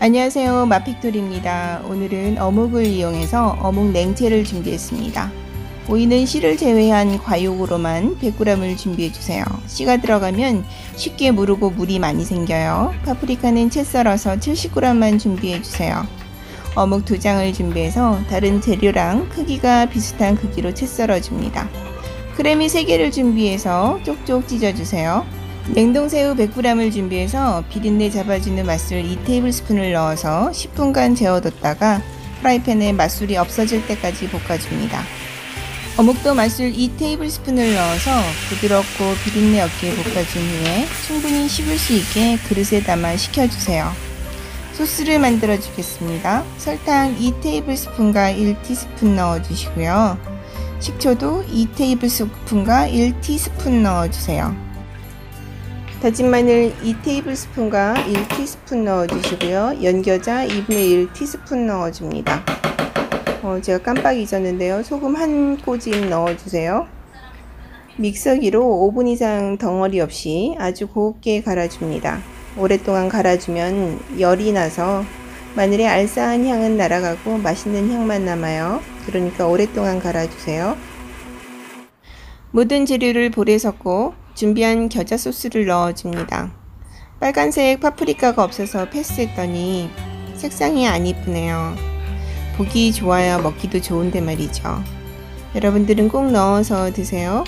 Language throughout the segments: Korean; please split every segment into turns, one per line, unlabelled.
안녕하세요, 마픽토리입니다. 오늘은 어묵을 이용해서 어묵 냉채를 준비했습니다. 오이는 씨를 제외한 과육으로만 100g을 준비해주세요. 씨가 들어가면 쉽게 무르고 물이 많이 생겨요. 파프리카는 채 썰어서 70g만 준비해주세요. 어묵 2장을 준비해서 다른 재료랑 크기가 비슷한 크기로 채 썰어줍니다. 크래미 3개를 준비해서 쪽쪽 찢어주세요. 냉동새우 100g을 준비해서 비린내 잡아주는 맛술 2테이블스푼을 넣어서 10분간 재워뒀다가 프라이팬에 맛술이 없어질 때까지 볶아줍니다. 어묵도 맛술 2테이블스푼을 넣어서 부드럽고 비린내 없게 볶아준 후에 충분히 식을 수 있게 그릇에 담아 식혀주세요. 소스를 만들어 주겠습니다. 설탕 2테이블스푼과 1티스푼 넣어주시고요. 식초도 2테이블스푼과 1티스푼 넣어주세요. 다진 마늘 2테이블스푼과 1티스푼 넣어주시고요. 연겨자 2분의 1티스푼 넣어줍니다. 제가 깜빡 잊었는데요. 소금 한 꼬집 넣어주세요. 믹서기로 5분 이상 덩어리 없이 아주 곱게 갈아줍니다. 오랫동안 갈아주면 열이 나서 마늘의 알싸한 향은 날아가고 맛있는 향만 남아요. 그러니까 오랫동안 갈아주세요. 모든 재료를 볼에 섞고 준비한 겨자 소스를 넣어줍니다. 빨간색 파프리카가 없어서 패스했더니 색상이 안 이쁘네요. 보기 좋아야 먹기도 좋은데 말이죠. 여러분들은 꼭 넣어서 드세요.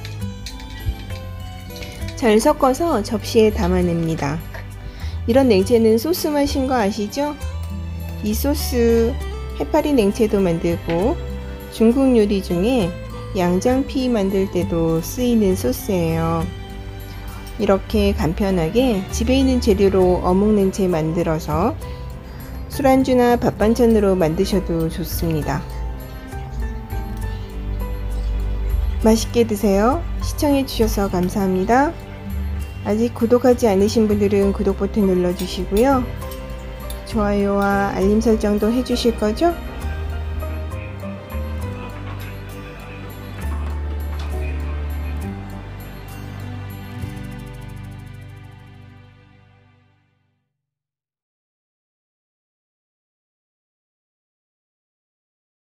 잘 섞어서 접시에 담아냅니다. 이런 냉채는 소스 맛인 거 아시죠? 이 소스 해파리 냉채도 만들고 중국 요리 중에 양장피 만들 때도 쓰이는 소스예요. 이렇게 간편하게 집에 있는 재료로 어묵 냉채 만들어서 술안주나 밥반찬으로 만드셔도 좋습니다. 맛있게 드세요. 시청해 주셔서 감사합니다. 아직 구독하지 않으신 분들은 구독 버튼 눌러주시고요. 좋아요와 알림 설정도 해주실 거죠?